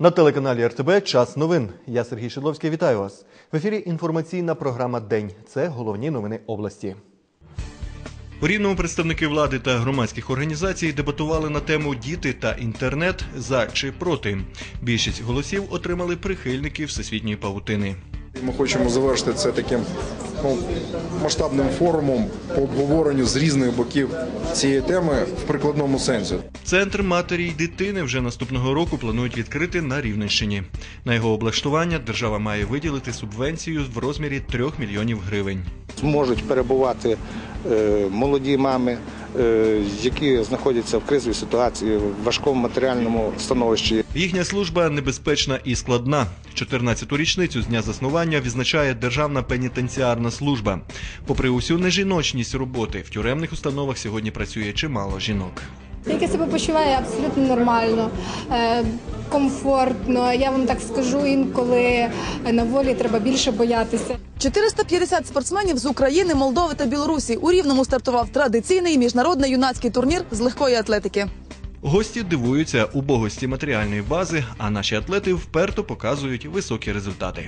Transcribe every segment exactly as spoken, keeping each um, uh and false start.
На телеканалі Р Т Б «Час новин». Я Сергій Шедловський, вітаю вас. В ефірі інформаційна програма «День». Це головні новини області. У Рівному представники влади та громадських організацій дебатували на тему «Діти та інтернет. За чи проти?». Більшість голосів отримали прихильники всесвітньої павутини. Ми хочемо завершити це таким ну, масштабним форумом по обговоренню з різних боків цієї теми в прикладному сенсі. Центр матері й дитини вже наступного року планують відкрити на Рівненщині. На його облаштування держава має виділити субвенцію в розмірі трьох мільйонів гривень. Зможуть перебувати е, молоді мами, е, які знаходяться в кризовій ситуації, в важкому матеріальному становищі. Їхня служба небезпечна і складна. чотирнадцяту річницю з дня заснування відзначає Державна пенітенціарна служба. Попри усю нежіночність роботи, в тюремних установах сьогодні працює чимало жінок. Я себе почуваю абсолютно нормально, комфортно. Я вам так скажу, інколи на волі треба більше боятися. чотириста п'ятдесят спортсменів з України, Молдови та Білорусі. У Рівному стартував традиційний міжнародний юнацький турнір з легкої атлетики. Гості дивуються убогості матеріальної бази, а наші атлети вперто показують високі результати.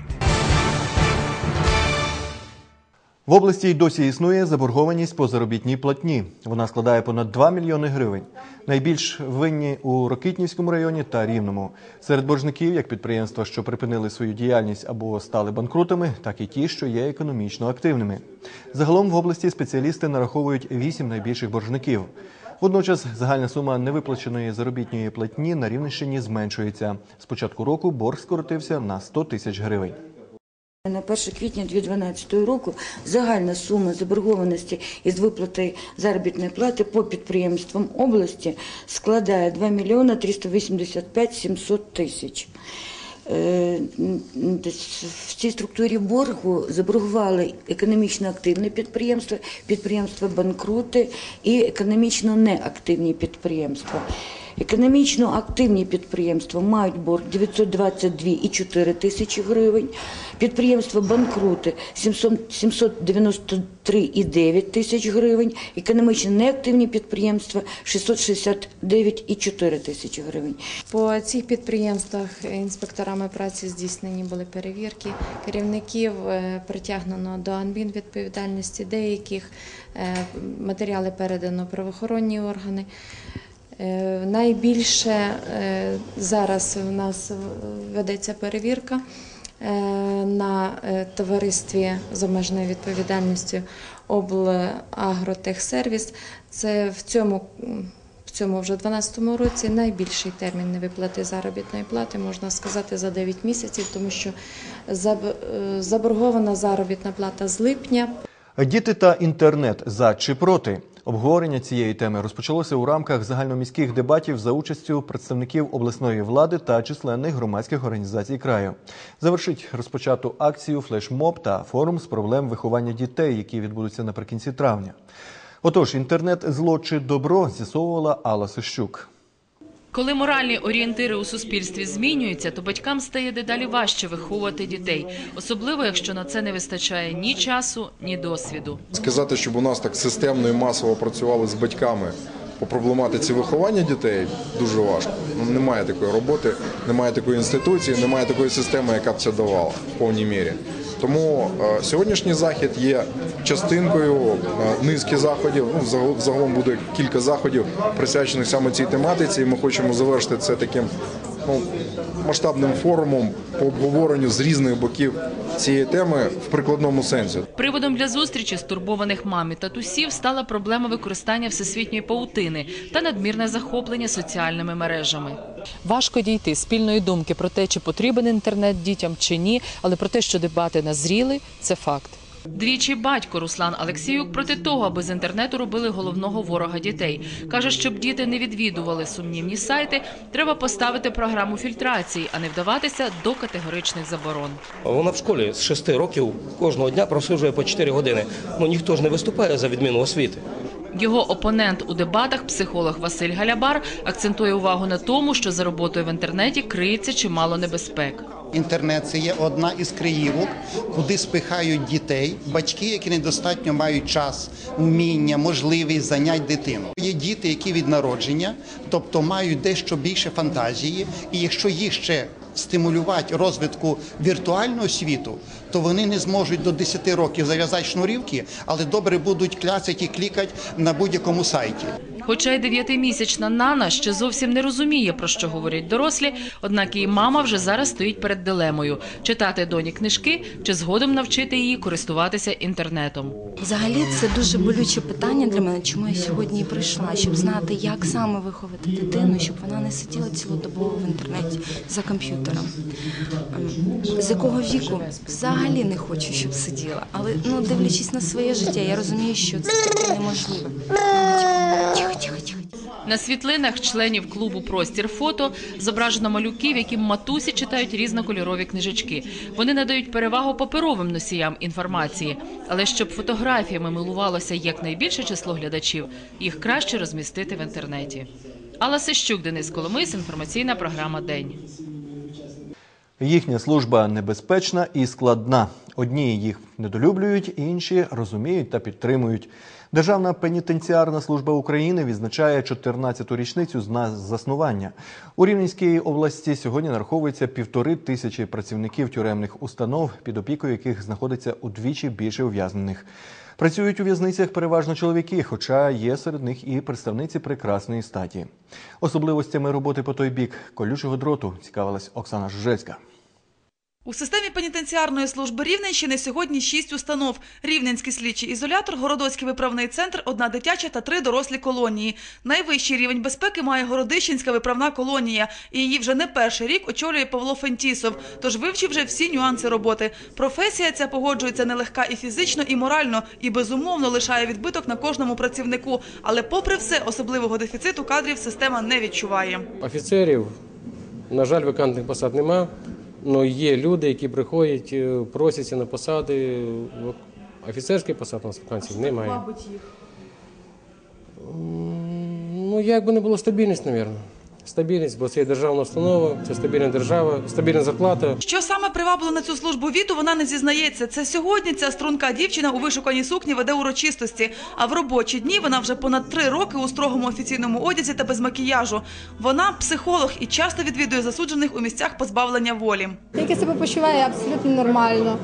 В області й досі існує заборгованість по заробітній платні. Вона складає понад два мільйони гривень. Найбільш винні у Рокитнівському районі та Рівному. Серед боржників як підприємства, що припинили свою діяльність або стали банкрутами, так і ті, що є економічно активними. Загалом в області спеціалісти нараховують вісім найбільших боржників. Водночас загальна сума невиплаченої заробітної платні на Рівненщині зменшується. З початку року борг скоротився на сто тисяч гривень. На перше квітня дві тисячі дванадцятого року загальна сума заборгованості із виплати заробітної плати по підприємствам області складає два мільйони триста вісімдесят п'ять сімсот тисяч. В цій структурі боргу заборгували економічно активні підприємства, підприємства банкрути і економічно неактивні підприємства. Економічно активні підприємства мають борг дев'ятсот двадцять дві цілих чотири тисячі гривень, підприємства банкрути сімсот дев'яносто три цілих дев'ять тисяч гривень, економічно неактивні підприємства шістсот шістдесят дев'ять цілих чотири тисячі гривень. По цих підприємствах інспекторами праці здійснені були перевірки, керівників притягнено до адмінвідповідальності, деяких матеріали передано правоохоронні органи. Найбільше зараз у нас ведеться перевірка на товаристві з обмеженою відповідальністю «Облагротехсервіс». Це в цьому, в цьому вже дванадцятому році найбільший термін невиплати заробітної плати, можна сказати, за дев'ять місяців, тому що заборгована заробітна плата з липня. Діти та інтернет. За чи проти? Обговорення цієї теми розпочалося у рамках загальноміських дебатів за участю представників обласної влади та численних громадських організацій краю. Завершить розпочату акцію флешмоб та форум з проблем виховання дітей, які відбудуться наприкінці травня. Отож, інтернет – зло чи добро, з'ясовувала Алла Сищук. Коли моральні орієнтири у суспільстві змінюються, то батькам стає дедалі важче виховувати дітей. Особливо, якщо на це не вистачає ні часу, ні досвіду. Сказати, щоб у нас так системно і масово працювали з батьками по проблематиці виховання дітей, дуже важко. Немає такої роботи, немає такої інституції, немає такої системи, яка б це давала в повній мірі. Тому е, сьогоднішній захід є частинкою е, низки заходів. Ну, загалом буде кілька заходів, присвячених саме цій тематиці. І ми хочемо завершити це таким ну, масштабним форумом по обговоренню з різних боків цієї теми в прикладному сенсі. Приводом для зустрічі стурбованих мам і татусів стала проблема використання всесвітньої павутини та надмірне захоплення соціальними мережами. Важко дійти спільної думки про те, чи потрібен інтернет дітям, чи ні, але про те, що дебати назріли – це факт. Двічі батько Руслан Алексіюк проти того, аби з інтернету робили головного ворога дітей. Каже, щоб діти не відвідували сумнівні сайти, треба поставити програму фільтрації, а не вдаватися до категоричних заборон. Вона в школі з шести років кожного дня просиджує по чотири години. Ну, ніхто ж не виступає за відміну освіти. Його опонент у дебатах, психолог Василь Галябар, акцентує увагу на тому, що за роботою в інтернеті криється чимало небезпек. Інтернет – це є одна із краївок, куди спихають дітей, батьки, які недостатньо мають час, вміння, можливість занять дитину. Є діти, які від народження, тобто мають дещо більше фантазії, і якщо їх ще стимулювати розвитку віртуального світу, то вони не зможуть до десяти років зав'язати шнурівки, але добре будуть кляцати і клікати на будь-якому сайті. Хоча й дев'ятимісячна Нана ще зовсім не розуміє, про що говорять дорослі, однак її мама вже зараз стоїть перед дилемою – читати доні книжки чи згодом навчити її користуватися інтернетом. Взагалі це дуже болюче питання для мене, чому я сьогодні і прийшла, щоб знати, як саме виховати дитину, щоб вона не сиділа цілодобово в інтернеті за комп'ютером. З якого віку? Взагалі не хочу, щоб сиділа, але ну, дивлячись на своє життя, я розумію, що це таки неможливо. Тихо, тихо, тихо. На світлинах членів клубу «Простір фото» зображено малюків, яким матусі читають різнокольорові книжечки. Вони надають перевагу паперовим носіям інформації. Але щоб фотографіями милувалося якнайбільше число глядачів, їх краще розмістити в інтернеті. Алла Сищук, Денис Коломис, інформаційна програма «День». Їхня служба небезпечна і складна. Одні їх недолюблюють, інші розуміють та підтримують. Державна пенітенціарна служба України відзначає чотирнадцяту річницю з заснування. У Рівненській області сьогодні нараховується півтори тисячі працівників тюремних установ, під опікою яких знаходиться удвічі більше ув'язнених. Працюють у в'язницях переважно чоловіки, хоча є серед них і представниці прекрасної статі. Особливостями роботи по той бік колючого дроту цікавилась Оксана Жужельська. У системі пенітенціарної служби Рівненщини сьогодні шість установ. Рівненський слідчий ізолятор, Городоцький виправний центр, одна дитяча та три дорослі колонії. Найвищий рівень безпеки має Городищенська виправна колонія. І її вже не перший рік очолює Павло Фентісов. Тож вивчив вже всі нюанси роботи. Професія ця, погоджується, нелегка і фізично, і морально. І безумовно лишає відбиток на кожному працівнику. Але попри все, особливого дефіциту кадрів система не відчуває. Офіцерів, на жаль, вакантних посад немає. Ну, є люди, які приходять, просяться на посади. Офіцерських посад у нас вакансій немає. Мабуть, їх? Ну, як би не було стабільність, мабуть. Стабільність, бо це є державна установа, це стабільна держава, стабільна зарплата. Що саме привабило на цю службу Віту, вона не зізнається. Це сьогодні ця струнка дівчина у вишуканій сукні веде урочистості. А в робочі дні вона вже понад три роки у строгому офіційному одязі та без макіяжу. Вона психолог і часто відвідує засуджених у місцях позбавлення волі. Як я себе почуваю абсолютно нормально,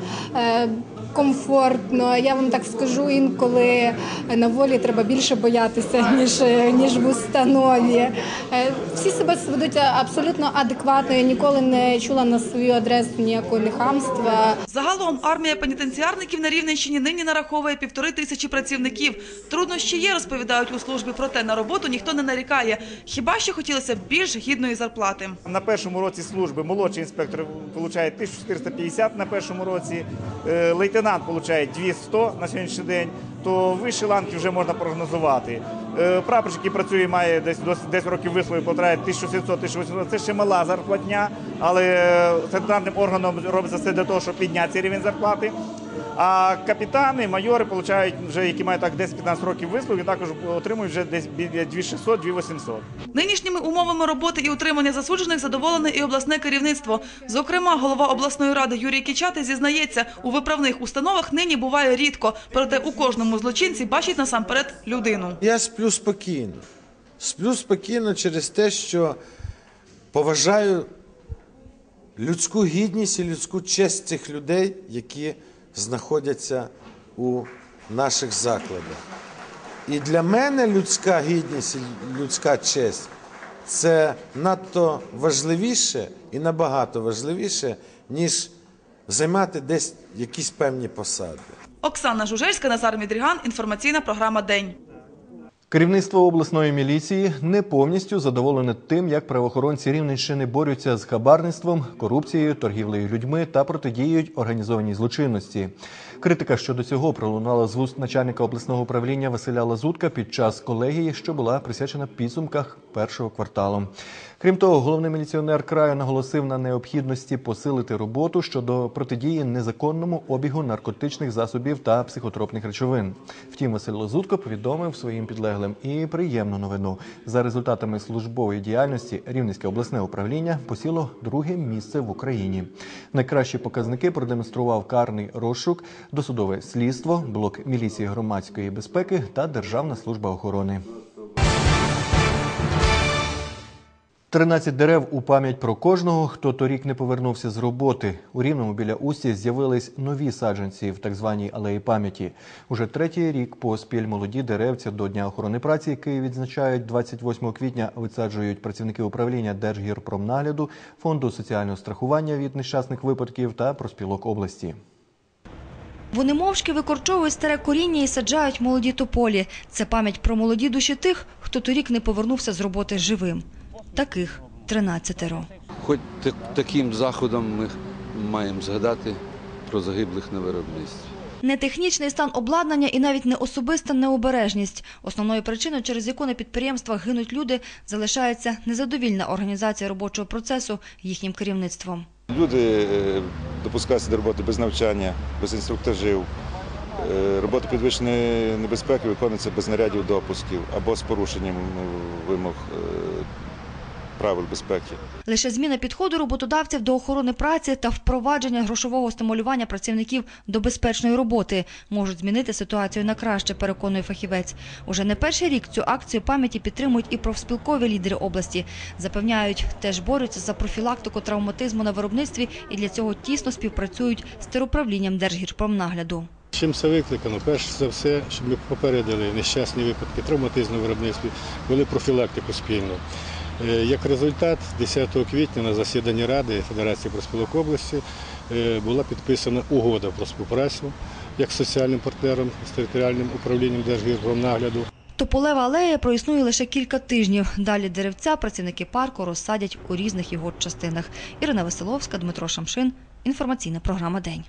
комфортно. Я вам так скажу, інколи на волі треба більше боятися, ніж, ніж в установі. Всі себе ведуть абсолютно адекватно, я ніколи не чула на свою адресу ніякого нехамства. Загалом армія пенітенціарників на Рівненщині нині нараховує півтори тисячі працівників. Труднощі є, розповідають у службі, проте на роботу ніхто не нарікає. Хіба що хотілося б більш гідної зарплати. На першому році служби молодший інспектор отримує тисячу чотириста п'ятдесят на першому році, лейтенант отримує дві сто на сьогоднішній день, то вищі ланки вже можна прогнозувати. Прапорщик, який працює, має десь десять років вислуги, отримує тисячу сімсот - тисячу вісімсот. Це ще мала зарплатня, але центральним органом робиться все для того, щоб підняти цей рівень зарплати. А капітани, майори отримують вже, які мають так десять-п'ятнадцять років вислуги, також отримують вже десь дві тисячі шістсот - дві тисячі вісімсот. Нинішніми умовами роботи і утримання засуджених задоволене і обласне керівництво. Зокрема, голова обласної ради Юрій Кічатий зізнається, у виправних установах нині буває рідко, проте у кожному злочинці бачить насамперед людину. Я сплю спокійно. Сплю спокійно через те, що поважаю людську гідність і людську честь цих людей, які знаходяться у наших закладах. І для мене людська гідність і людська честь – це надто важливіше і набагато важливіше, ніж займати десь якісь певні посади. Оксана Жужельська, Назар Мідріган, інформаційна програма «День». Керівництво обласної міліції не повністю задоволене тим, як правоохоронці Рівненщини борються з хабарництвом, корупцією, торгівлею людьми та протидіють організованій злочинності. Критика щодо цього пролунала з вуст начальника обласного управління Василя Лазутка під час колегії, що була присвячена підсумках першого кварталу. Крім того, головний міліціонер краю наголосив на необхідності посилити роботу щодо протидії незаконному обігу наркотичних засобів та психотропних речовин. Втім, Василь Лазутко повідомив своїм підлеглим і приємну новину. За результатами службової діяльності Рівненське обласне управління посіло друге місце в Україні. Найкращі показники продемонстрував карний розшук, досудове слідство, блок міліції громадської безпеки та Державна служба охорони. тринадцять дерев у пам'ять про кожного, хто торік не повернувся з роботи. У Рівному біля Усті з'явились нові саджанці в так званій алеї пам'яті. Уже третій рік поспіль молоді деревця до Дня охорони праці, який відзначають двадцять восьмого квітня, висаджують працівники управління Держгірпромнагляду, Фонду соціального страхування від нещасних випадків та профспілок області. Вони мовчки викорчовують старе коріння і саджають молоді тополі. Це пам'ять про молоді душі тих, хто торік не повернувся з роботи живим. Таких тринадцятеро. Хоч таким заходом ми маємо згадати про загиблих на виробництві. Не технічний стан обладнання і навіть не особиста необережність. Основною причиною, через яку на підприємствах гинуть люди, залишається незадовільна організація робочого процесу їхнім керівництвом. Люди допускаються до роботи без навчання, без інструктажів. Робота підвищеної небезпеки виконується без нарядів допусків або з порушенням вимог правил безпеки. Лише зміна підходу роботодавців до охорони праці та впровадження грошового стимулювання працівників до безпечної роботи можуть змінити ситуацію на краще, переконує фахівець. Уже не перший рік цю акцію пам'яті підтримують і профспілкові лідери області. Запевняють, теж борються за профілактику травматизму на виробництві і для цього тісно співпрацюють з теруправлінням Держгірпромнагляду. Чим це викликано? Перш за все, щоб ми попередили нещасні випадки травматизму на виробництві, вели профілактику спільно. Як результат, десятого квітня на засіданні Ради Федерації профспілок області була підписана угода про співпрацю як з соціальним партнером, з територіальним управлінням Держгірпромнагляду. Тополева алея проіснує лише кілька тижнів. Далі деревця працівники парку розсадять у різних його частинах. Ірина Веселовська, Дмитро Шамшин. Інформаційна програма «День».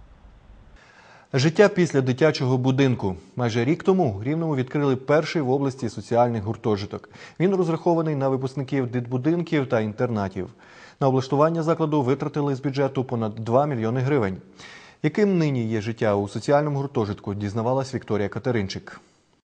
Життя після дитячого будинку. Майже рік тому в Рівному відкрили перший в області соціальний гуртожиток. Він розрахований на випускників дитбудинків та інтернатів. На облаштування закладу витратили з бюджету понад два мільйони гривень. Яким нині є життя у соціальному гуртожитку, дізнавалась Вікторія Катеринчик.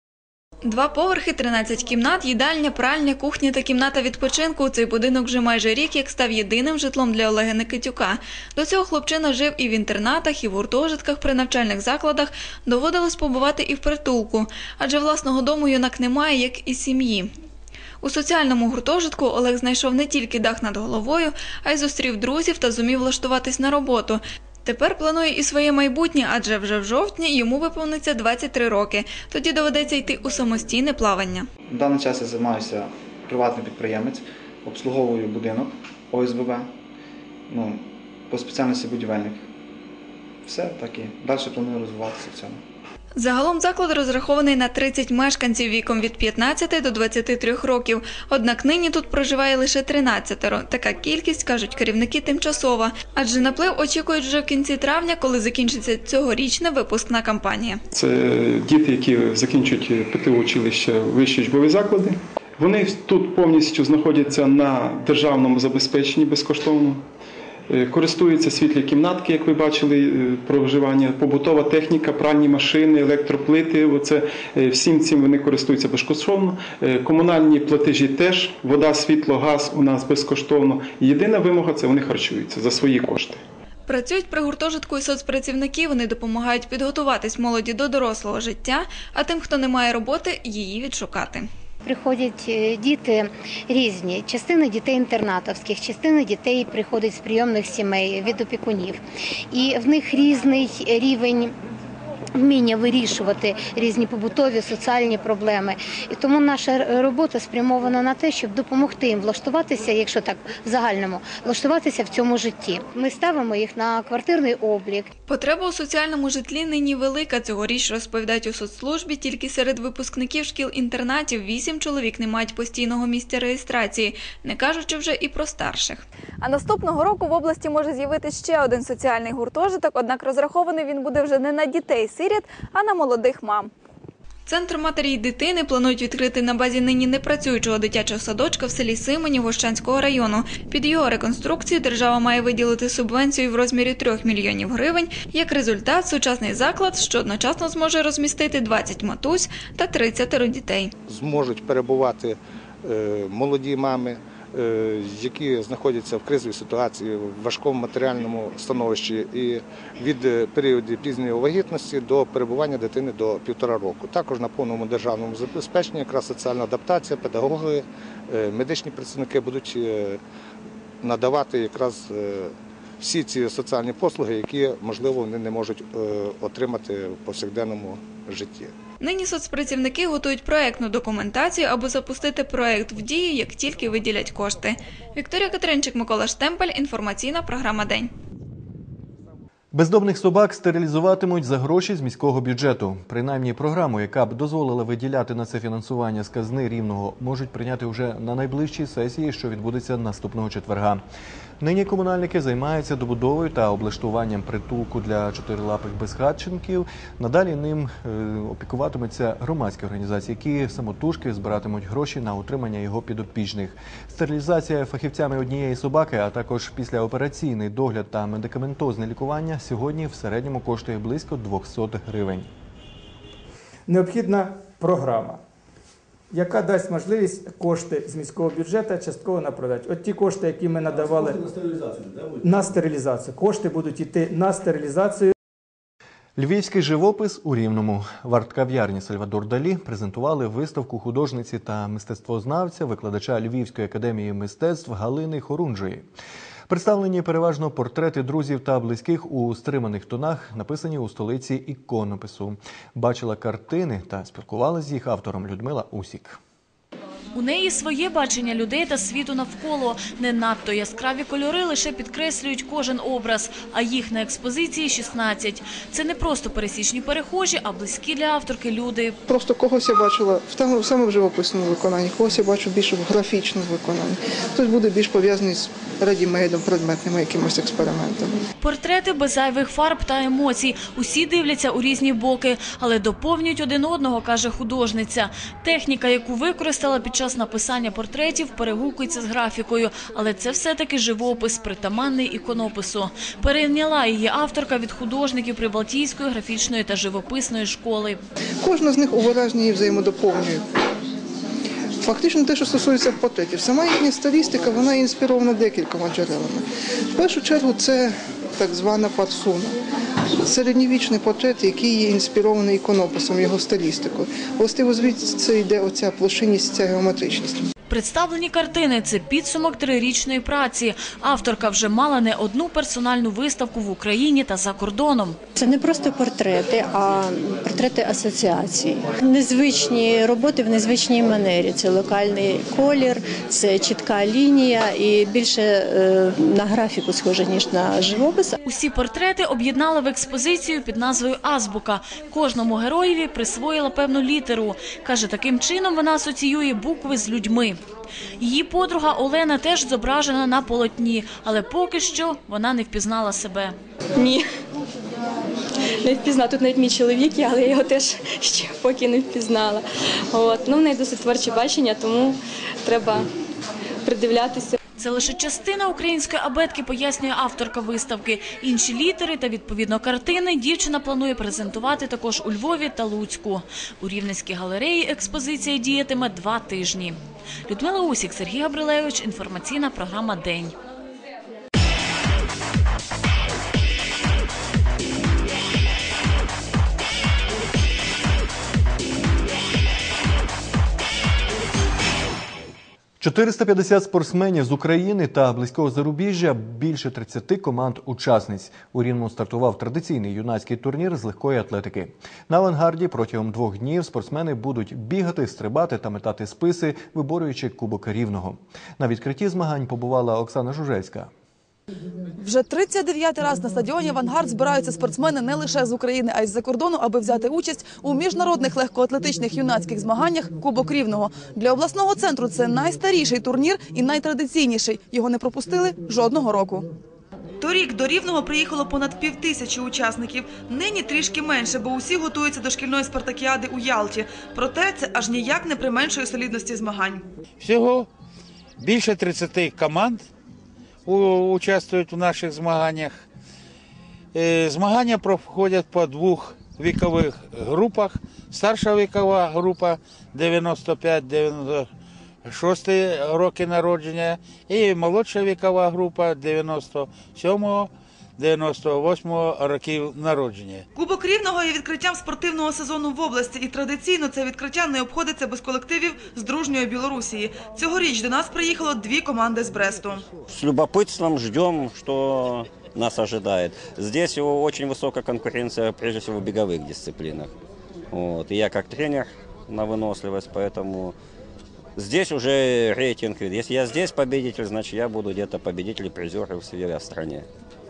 Два поверхи, тринадцять кімнат, їдальня, пральня, кухня та кімната відпочинку. Цей будинок вже майже рік як став єдиним житлом для Олега Никитюка. До цього хлопчина жив і в інтернатах, і в гуртожитках, при навчальних закладах. Доводилось побувати і в притулку. Адже власного дому юнак не має, як і сім'ї. У соціальному гуртожитку Олег знайшов не тільки дах над головою, а й зустрів друзів та зумів влаштуватись на роботу. Тепер планує і своє майбутнє, адже вже в жовтні йому виповниться двадцять три роки. Тоді доведеться йти у самостійне плавання. В даний час я займаюся приватний підприємець, обслуговую будинок О С Б Б, ну, по спеціальності будівельник. Все так і далі планую розвиватися в цьому. Загалом заклад розрахований на тридцять мешканців віком від п'ятнадцяти до двадцяти трьох років. Однак нині тут проживає лише тринадцятеро. Така кількість, кажуть керівники, тимчасова. Адже наплив очікують вже в кінці травня, коли закінчиться цьогорічна випускна кампанія. Це діти, які закінчують педагогічне вищі учбові заклади. Вони тут повністю знаходяться на державному забезпеченні безкоштовно. Користуються світлі кімнатки, як ви бачили, проживання, побутова техніка, пральні машини, електроплити. Оце, всім цим вони користуються безкоштовно. Комунальні платежі теж, вода, світло, газ у нас безкоштовно. Єдина вимога – це вони харчуються за свої кошти. Працюють при гуртожитку і соцпрацівники, вони допомагають підготуватись молоді до дорослого життя, а тим, хто не має роботи, її відшукати. Приходять діти різні, частина дітей інтернатовських, частина дітей приходить з прийомних сімей, від опікунів. І в них різний рівень вміння вирішувати різні побутові, соціальні проблеми. І тому наша робота спрямована на те, щоб допомогти їм влаштуватися, якщо так в загальному, влаштуватися в цьому житті. Ми ставимо їх на квартирний облік. Потреба у соціальному житлі нині велика. Цьогоріч, розповідають у соцслужбі, тільки серед випускників шкіл-інтернатів вісім чоловік не мають постійного місця реєстрації, не кажучи вже і про старших. А наступного року в області може з'явитися ще один соціальний гуртожиток, однак розрахований він буде вже не на дітей-сиріт, а на молодих мам. Центр матері й дитини планують відкрити на базі нині непрацюючого дитячого садочка в селі Симені Гощанського району. Під його реконструкцію держава має виділити субвенцію в розмірі трьох мільйонів гривень. Як результат, сучасний заклад, що одночасно зможе розмістити двадцять матусь та тридцять дітей. Зможуть перебувати молоді мами, які знаходяться в кризовій ситуації, в важкому матеріальному становищі і від періоду пізньої вагітності до перебування дитини до півтора року. Також на повному державному забезпеченні якраз соціальна адаптація, педагоги, медичні працівники будуть надавати якраз всі ці соціальні послуги, які, можливо, вони не можуть отримати в повсякденному житті. Нині соцпрацівники готують проєктну документацію, аби запустити проєкт в дію, як тільки виділять кошти. Вікторія Катеринчик, Микола Штемпель, інформаційна програма «День». Бездомних собак стерилізуватимуть за гроші з міського бюджету. Принаймні програму, яка б дозволила виділяти на це фінансування з казни Рівного, можуть прийняти вже на найближчій сесії, що відбудеться наступного четверга. Нині комунальники займаються добудовою та облаштуванням притулку для чотирилапих безхатченків. Надалі ним опікуватимуться громадські організації, які самотужки збиратимуть гроші на утримання його підопічних. Стерилізація фахівцями однієї собаки, а також післяопераційний догляд та медикаментозне лікування сьогодні в середньому коштує близько двісті гривень. Необхідна програма, яка дасть можливість кошти з міського бюджету частково направляти. От ті кошти, які ми надавали на стерилізацію, на стерилізацію. Кошти будуть йти на стерилізацію. Львівський живопис у Рівному. В арт-кав'ярні «Сальвадор Далі» презентували виставку художниці та мистецтвознавця, викладача Львівської академії мистецтв Галини Хорунжої. Представлені переважно портрети друзів та близьких у стриманих тонах, написані у столиці іконопису. Бачила картини та спілкувалася з їх автором Людмила Усік. У неї своє бачення людей та світу навколо. Не надто яскраві кольори лише підкреслюють кожен образ, а їх на експозиції шістнадцять. Це не просто пересічні перехожі, а близькі для авторки люди. Просто когось я бачила в саме в живописному виконанні, когось я бачу більше в графічному виконанні. Хтось буде більш пов'язаний з редімейдом, предметними якимось експериментами. Портрети без зайвих фарб та емоцій. Усі дивляться у різні боки, але доповнюють один одного, каже художниця. Техніка, яку використала під час написання портретів, перегукується з графікою, але це все-таки живопис, притаманний іконопису. Перейняла її авторка від художників Прибалтійської графічної та живописної школи. Кожна з них у вираженні взаємодоповнює. Фактично те, що стосується портретів. Сама їхня стилістика, вона інспірована декількома джерелами. В першу чергу це так звана парсуна. Середньовічний портрет, який є інспірований іконописом, його стилістикою. Властиво звідси йде оця площинність, ця геометричність. Представлені картини – це підсумок трирічної праці. Авторка вже мала не одну персональну виставку в Україні та за кордоном. Це не просто портрети, а портрети асоціацій. Незвичні роботи в незвичній манері. Це локальний колір, це чітка лінія і більше е, на графіку схоже, ніж на живопис. Усі портрети об'єднали в експозицію під назвою «Азбука». Кожному героєві присвоїла певну літеру. Каже, таким чином вона асоціює букви з людьми. Її подруга Олена теж зображена на полотні, але поки що вона не впізнала себе. Ні, не впізнала. Тут навіть мій чоловік є, але я його теж ще поки не впізнала. От. Ну, в неї досить творче бачення, тому треба придивлятися. Це лише частина української абетки, пояснює авторка виставки. Інші літери та, відповідно, картини дівчина планує презентувати також у Львові та Луцьку. У Рівненській галереї експозиція діятиме два тижні. Людмила Усік, Сергій Габрилевич, інформаційна програма «День». чотириста п'ятдесят спортсменів з України та близького зарубіжжя, більше тридцяти команд-учасниць. У Рівному стартував традиційний юнацький турнір з легкої атлетики. На авангарді протягом двох днів спортсмени будуть бігати, стрибати та метати списи, виборюючи Кубок Рівного. На відкритті змагань побувала Оксана Жужельська. Вже тридцять дев'ятий раз на стадіоні «Авангард» збираються спортсмени не лише з України, а й з-за кордону, аби взяти участь у міжнародних легкоатлетичних юнацьких змаганнях «Кубок Рівного». Для обласного центру це найстаріший турнір і найтрадиційніший. Його не пропустили жодного року. Торік до Рівного приїхало понад півтисячі учасників. Нині трішки менше, бо усі готуються до шкільної спартакіади у Ялті. Проте це аж ніяк не применшує солідності змагань. Всього більше тридцяти команд участвують у наших змаганнях. Змагання проходять по двох вікових групах. Старша вікова група дев'яносто п'ять - дев'яносто шість роки народження і молодша вікова група дев'яносто сьомого дев'яносто восьмого років народження. Кубок Рівного є відкриттям спортивного сезону в області, і традиційно це відкриття не обходиться без колективів з дружньої Білорусії. Цьогоріч до нас приїхало дві команди з Бресту. С любопытством ждем, что нас ожидает. Здесь очень высокая конкуренция, прежде всего, в беговых дисциплинах. Вот. И я как тренер на выносливость, поэтому здесь уже рейтинг. Если я здесь победитель, значит я буду где-то победитель и призер в своей стране.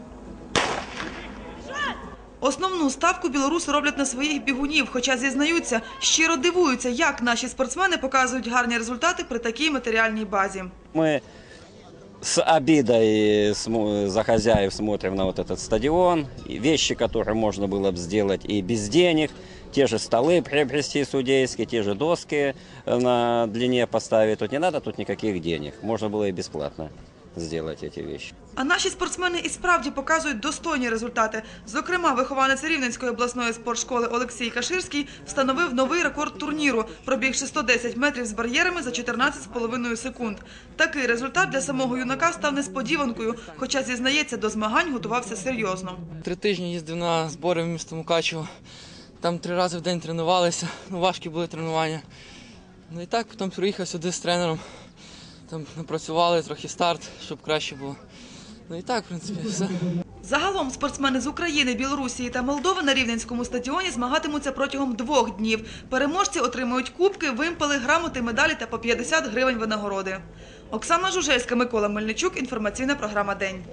Основну ставку білоруси роблять на своїх бігунів, хоча зізнаються, щиро дивуються, як наші спортсмени показують гарні результати при такій матеріальній базі. Мы с обидой за хозяев смотрим на вот этот стадион. Вещи, которые можно было бы сделать и без денег. Те же столы приобрести судейские, те же доски на длине поставить. Тут не надо, тут никаких денег. Можно было и бесплатно сделать эти вещи. А наші спортсмени і справді показують достойні результати. Зокрема, вихованець Рівненської обласної спортшколи Олексій Каширський встановив новий рекорд турніру, пробігши сто десять метрів з бар'єрами за чотирнадцять з половиною секунд. Такий результат для самого юнака став несподіванкою, хоча, зізнається, до змагань готувався серйозно. Три тижні їздив на збори в місто Мукачево. Там три рази в день тренувалися, ну, важкі були тренування. Ну і так, потім приїхав сюди з тренером. Там напрацювали трохи старт, щоб краще було. Ну і так, в принципі, все. Загалом спортсмени з України, Білорусі та Молдови на Рівненському стадіоні змагатимуться протягом двох днів. Переможці отримують кубки, вимпели, грамоти, медалі та по п'ятдесят гривень винагороди. Оксана Жужельська, Микола Мельничук. Інформаційна програма «День».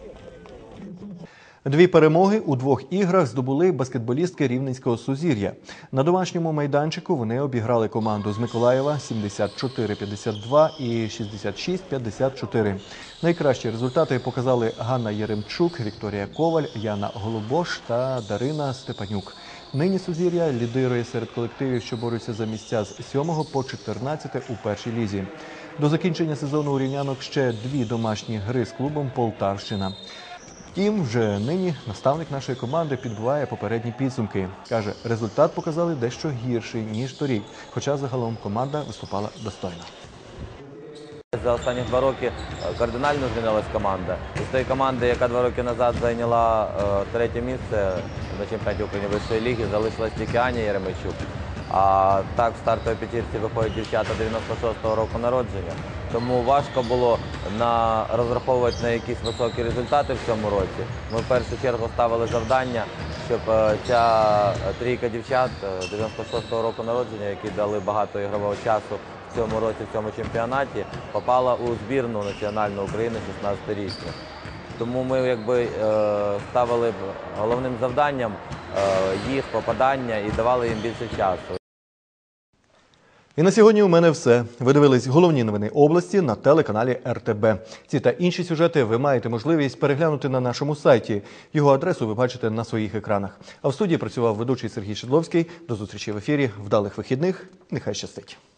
Дві перемоги у двох іграх здобули баскетболістки Рівненського Сузір'я. На домашньому майданчику вони обіграли команду з Миколаєва сімдесят чотири п'ятдесят два і шістдесят шість п'ятдесят чотири. Найкращі результати показали Ганна Єремчук, Вікторія Коваль, Яна Голубош та Дарина Степанюк. Нині Сузір'я лідирує серед колективів, що борються за місця з сьомого по чотирнадцяте у першій лізі. До закінчення сезону у рівнянок ще дві домашні гри з клубом «Полтавщина». Втім, вже нині наставник нашої команди підбиває попередні підсумки. Каже, результат показали дещо гірший, ніж торік, хоча загалом команда виступала достойно. За останні два роки кардинально змінилась команда. З тієї команди, яка два роки назад зайняла е, третє місце на чемпіонаті України вищої ліги, залишилась тільки Аня Єремчук. А так в стартовій п'ятірці виходять дівчата дев'яносто шостого року народження. Тому важко було на, розраховувати на якісь високі результати в цьому році. Ми в першу чергу ставили завдання, щоб ця трійка дівчат дев'яносто шостого року народження, які дали багато ігрового часу в цьому році, в цьому чемпіонаті, попала у збірну національну України шістнадцятирічну. Тому ми якби ставили головним завданням їх попадання і давали їм більше часу. І на сьогодні у мене все. Ви дивились головні новини області на телеканалі Р Т Б. Ці та інші сюжети ви маєте можливість переглянути на нашому сайті. Його адресу ви бачите на своїх екранах. А в студії працював ведучий Сергій Шедловський. До зустрічі в ефірі. Вдалих вихідних. Нехай щастить.